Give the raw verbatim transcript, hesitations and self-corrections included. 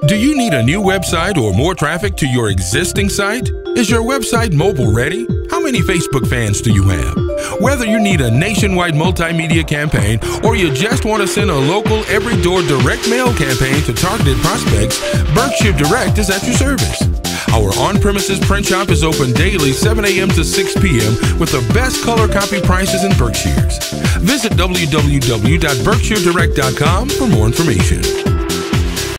Do you need a new website or more traffic to your existing site? Is your website mobile ready? How many Facebook fans do you have? Whether you need a nationwide multimedia campaign or you just want to send a local every-door direct mail campaign to targeted prospects, Berkshire Direct is at your service. Our on-premises print shop is open daily seven a m to six p m with the best color copy prices in Berkshires. Visit w w w dot berkshire direct dot com for more information.